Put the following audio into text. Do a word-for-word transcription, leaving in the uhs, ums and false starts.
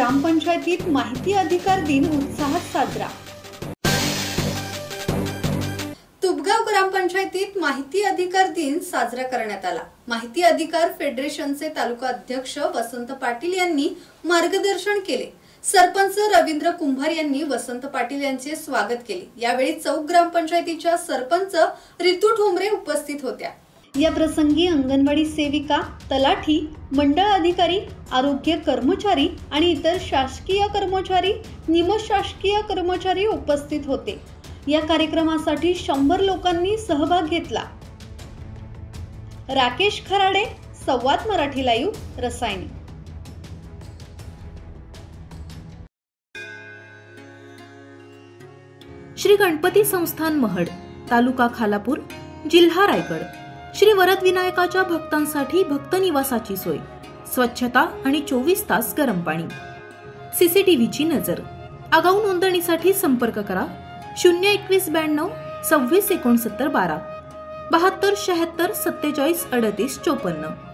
ग्रामपंचायतीत माहिती अधिकार दिन उत्साहात साजरा। तुबगाव ग्रामपंचायतीत माहिती अधिकार दिन साजरा करण्यात आला। माहिती अधिकार फेडरेशनचे तालुका अध्यक्ष वसंत पाटील यांनी मार्गदर्शन केले। सरपंच रवींद्र कुंभार यांनी वसंत पाटील यांचे स्वागत केले। यावेळी चौक ग्रामपंचायतीच्या सरपंच रितू ठोंबरे उपस्थित होत्या। या प्रसंगी अंगणवाडी सेविका, तलाठी, मंडळ अधिकारी, आरोग्य कर्मचारी आणि इतर शासकीय कर्मचारी, निमशासकीय कर्मचारी उपस्थित होते। या कार्यक्रमासाठी शंभर लोकांनी सहभाग घेतला। राकेश खराडे, संवाद मराठी लाईव्ह, रसायनी। श्री गणपती संस्थान महड, तालुका खालापूर, जिल्हा रायगड। श्री वरद विनायकाच्या भक्तांसाठी भक्त निवासाची सोय, स्वच्छता आणि चोवीस तास गरम पाणी, सीसीटीव्हीची नजर। आगाऊ नोंदणीसाठी संपर्क करा शून्य एकवीस ब्याण्णव सव्वीस एकोणसत्तर बारा बहात्तर शहात्तर सत्तेचाळीस अडतीस चोपन्न।